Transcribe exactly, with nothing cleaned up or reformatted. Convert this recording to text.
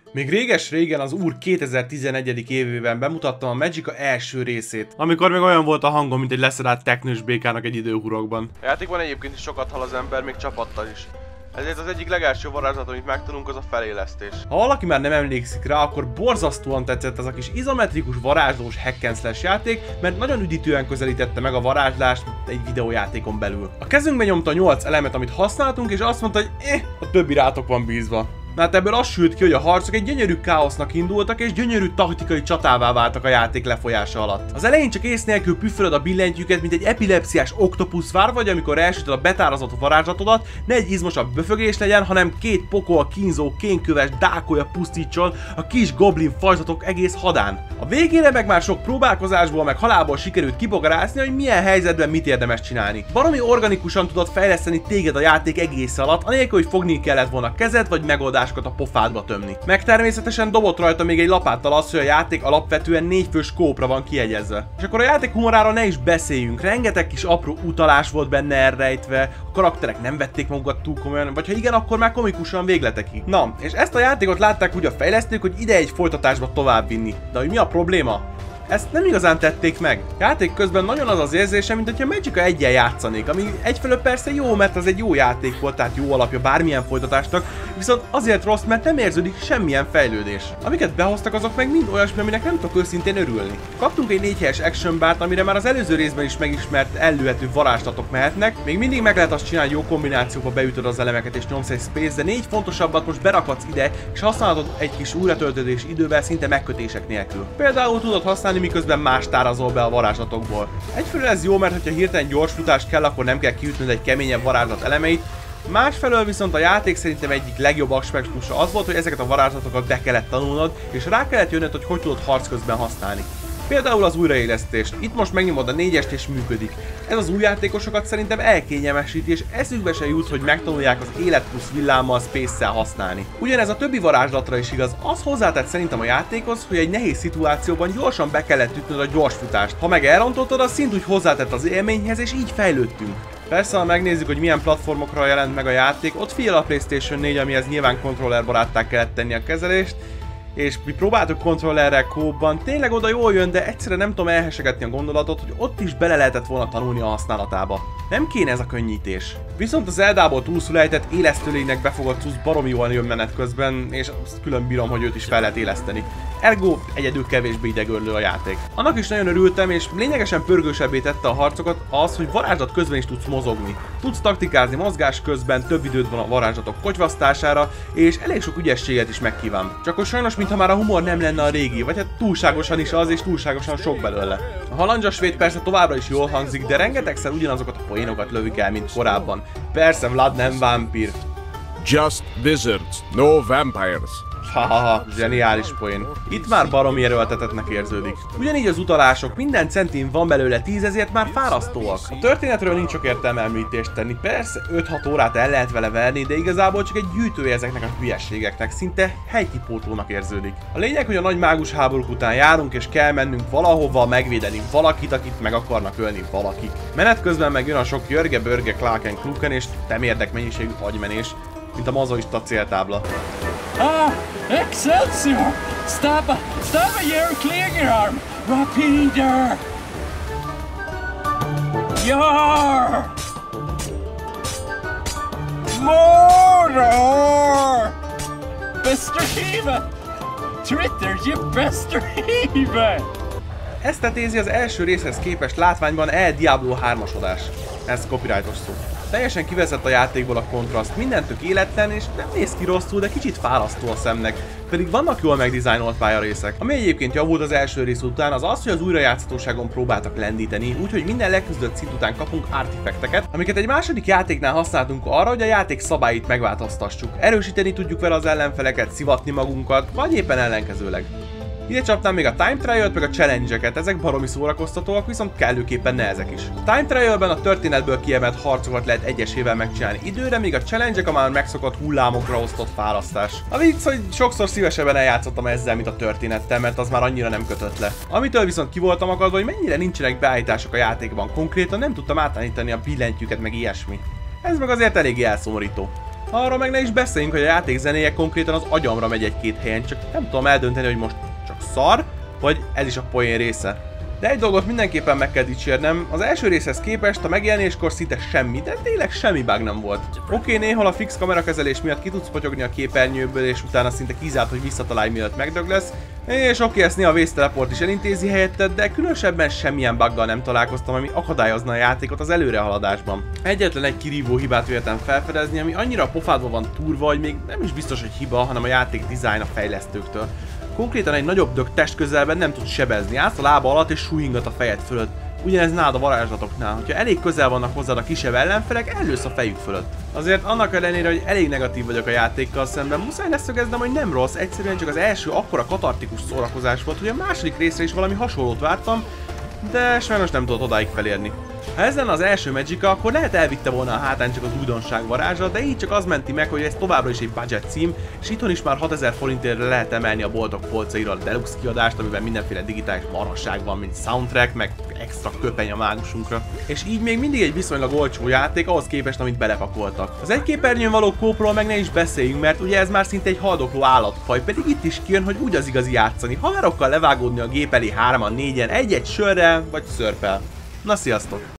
Még réges-régen az úr kétezer-tizenegyedik évében bemutattam a Magicka első részét, amikor még olyan volt a hangom, mint egy leszedált teknős békának egy időhurokban. A játékban egyébként is sokat hal az ember, még csapattal is. Ezért az egyik legelső varázslat, amit megtanulunk, az a felélesztés. Ha valaki már nem emlékszik rá, akkor borzasztóan tetszett ez a kis izometrikus varázslós hack and slash játék, mert nagyon üdítően közelítette meg a varázslást egy videójátékon belül. A kezünkbe nyomta nyolc elemet, amit használtunk, és azt mondta, hogy eh, a többi rátok van bízva. Na hát ebből az sült ki, hogy a harcok egy gyönyörű káosznak indultak, és gyönyörű taktikai csatává váltak a játék lefolyása alatt. Az elején csak ész nélkül püffölöd a billentyűket, mint egy epilepsziás oktopuszvár, vagy amikor elsütöd a betárazott varázslatodat, ne egy izmosabb böfögés legyen, hanem két pokol, kínzó, kénköves dákolja pusztítson a kis goblin fajzatok egész hadán. A végére meg már sok próbálkozásból, meg halálból sikerült kibogarászni, hogy milyen helyzetben mit érdemes csinálni. Baromi organikusan tudod fejleszteni téged a játék egész alatt, anélkül, hogy fogni kellett volna kezed, vagy megoldás a pofádba tömni. Meg természetesen dobott rajta még egy lapáttal az, hogy a játék alapvetően négy fős kópra van kiegyezve. És akkor a játék humoráról ne is beszéljünk, rengeteg kis apró utalás volt benne elrejtve, a karakterek nem vették magukat túl komolyan, vagy ha igen, akkor már komikusan végletekig. Na, és ezt a játékot látták úgy a fejlesztők, hogy ide egy folytatásba továbbvinni. De hogy mi a probléma? Ezt nem igazán tették meg. Játék közben nagyon az az érzésem, mint hogyha Magicka egyen játszanék, ami egyfelől persze jó, mert az egy jó játék volt, tehát jó alapja bármilyen folytatásnak, viszont azért rossz, mert nem érződik semmilyen fejlődés. Amiket behoztak, azok meg mind olyasmi, aminek nem tudok őszintén örülni. Kaptunk egy négy helyes action bart, amire már az előző részben is megismert ellőhető varázslatok mehetnek, még mindig meg lehet azt csinálni, jó kombinációba beütöd az elemeket és nyomsz egy space, de négy fontosabbat most berakadsz ide, és használhatod egy kis újratöltődés idővel szinte megkötések nélkül. Például tudod használni, miközben más tárazol be a varázslatokból. Egyfelől ez jó, mert ha hirtelen gyors futást kell, akkor nem kell kiütnöd egy keményebb varázslat elemeit, másfelől viszont a játék szerintem egyik legjobb aspektusa az volt, hogy ezeket a varázslatokat be kellett tanulnod, és rá kellett jönnöd, hogy hogy tudod harc közben használni. Például az újraélesztést. Itt most megnyomod a négyest és működik. Ez az új játékosokat szerintem elkényelmesíti, és eszükbe se jut, hogy megtanulják az élet plusz villámmal, space-szel használni. Ugyanez a többi varázslatra is igaz. Az hozzátett szerintem a játékhoz, hogy egy nehéz szituációban gyorsan be kellett ütnöd a gyorsfutást. Ha meg elrontottad, az szintúgy hozzátett az élményhez, és így fejlődtünk. Persze, ha megnézzük, hogy milyen platformokra jelent meg a játék, ott figyel a PlayStation négy, amihez nyilván kontrollerbaráttá kellett tenni a kezelést, és mi próbáltuk kontrollerrel kóban, tényleg oda jól jön, de egyszerűen nem tudom elhesegetni a gondolatot, hogy ott is bele lehetett volna tanulni a használatába. Nem kéne ez a könnyítés. Viszont az Zeldából túlszulejtett élesztőlénynek befogott cusz baromi jól jön menet közben, és azt külön bírom, hogy őt is fel lehet éleszteni. Ergo egyedül kevésbé idegörlő a játék. Annak is nagyon örültem, és lényegesen pörgősebbé tette a harcokat az, hogy varázslat közben is tudsz mozogni. Tudsz taktikázni mozgás közben, több időd van a varázslatok kocsvasztására, és elég sok ügyességet is megkíván. Csak hogy sajnos, mintha már a humor nem lenne a régi, vagy hát túlságosan is az, és túlságosan sok belőle. A halandzsasvéd persze továbbra is jól hangzik, de rengetegszer ugyanazokat a poénokat lövik el, mint korábban. Persze, Vlad nem vámpír. Just wizards, no vampires. Hahaha, zseniális poén. Itt már baromi erőltetettnek érződik. Ugyanígy az utalások, minden centin van belőle tíz, ezért már fárasztóak. A történetről nincs sok értelme említést tenni, persze öt-hat órát el lehet vele verni, de igazából csak egy gyűjtője ezeknek a hülyességeknek, szinte helykipótónak érződik. A lényeg, hogy a nagy mágus háborúk után járunk, és kell mennünk valahova megvédeni valakit, akit meg akarnak ölni valakik. Menet közben meg jön a sok Jörge, Börge, Klaken, Kluken és temérdek mennyiségű agymenés, mint a mazoista céltábla. Ah, Excelsior! Stabba, stabba your Klingerarm! Rapider! Yar! Mordor! Bester Híve! Twitter, you Bester Híve! Ez tetézi az első részhez képest látványban El Diablo hármasodás. Ez copyrightos szó. Teljesen kiveszett a játékból a kontraszt, minden tök életlen, és nem néz ki rosszul, de kicsit fárasztó a szemnek. Pedig vannak jól megdizájnolt pályarészek. Ami egyébként javult az első rész után, az az, hogy az újrajátszhatóságon próbáltak lendíteni, úgyhogy minden leküzdött szint után kapunk artifakteket, amiket egy második játéknál használtunk arra, hogy a játék szabályait megváltoztassuk. Erősíteni tudjuk vele az ellenfeleket, szivatni magunkat, vagy éppen ellenkezőleg. Ide csapnám még a Time Trial-t, meg a challenge-eket, ezek baromi szórakoztatóak, viszont kellőképpen nehezek is. A Time Trial-ben a történetből kiemelt harcokat lehet egyesével megcsinálni időre, míg a challenge-ek a már megszokott hullámokra osztott fárasztás. A vicc, hogy sokszor szívesebben eljátszottam ezzel, mint a történettel, mert az már annyira nem kötött le. Amitől viszont ki voltam akadva, hogy mennyire nincsenek beállítások a játékban, konkrétan nem tudtam átállítani a billentyűket, meg ilyesmi. Ez meg azért eléggé elszomorító. Arra meg ne is beszéljünk, hogy a játék zenéje konkrétan az agyamra megy egy-két helyen, csak nem tudom eldönteni, hogy most csak szar, vagy ez is a poén része. De egy dolgot mindenképpen meg kell dicsérnem, az első részhez képest a megjelenéskor szinte semmi, de tényleg semmi bug nem volt. Oké, okay, néhol a fix kamerakezelés miatt ki tudsz potyogni a képernyőből, és utána szinte kizárt, hogy visszatalálj, mielőtt megdög lesz, és oké, okay, ezt néha a vészteleport is elintézi helyetted, de különösebben semmilyen buggal nem találkoztam, ami akadályozna a játékot az előrehaladásban. Egyetlen egy kirívó hibát véltem felfedezni, ami annyira pofádva van turva, hogy még nem is biztos, hogy hiba, hanem a játék dizájn a fejlesztőktől. Konkrétan egy nagyobb dög test közelben nem tud sebezni, állsz a lába alatt és súhingat a fejed fölött. Ugyanez nálad a varázslatoknál, hogyha elég közel vannak hozzád a kisebb ellenfelek, ellősz a fejük fölött. Azért annak ellenére, hogy elég negatív vagyok a játékkal szemben, muszáj leszögeznem, hogy nem rossz, egyszerűen csak az első akkora katartikus szórakozás volt, hogy a második részre is valami hasonlót vártam, de sajnos nem tudott odáig felérni. Ha ez lenne az első Magicka, akkor lehet elvitte volna a hátán csak az újdonság varázsa, de így csak az menti meg, hogy ez továbbra is egy budget cím, és itthon is már hatezer forintért lehet emelni a boltok polcaira a deluxe kiadást, amiben mindenféle digitális marhaság van, mint soundtrack, meg extra köpeny a mágusunkra. És így még mindig egy viszonylag olcsó játék ahhoz képest, amit belepakoltak. Az egy képernyőn való kópról meg ne is beszéljünk, mert ugye ez már szinte egy haldokló állatfaj, pedig itt is kijön, hogy úgy az igazi játszani, haverokkal levágódni a gép elé hárman, négyen, egy-egy sörrel vagy szörppel. Na sziasztok!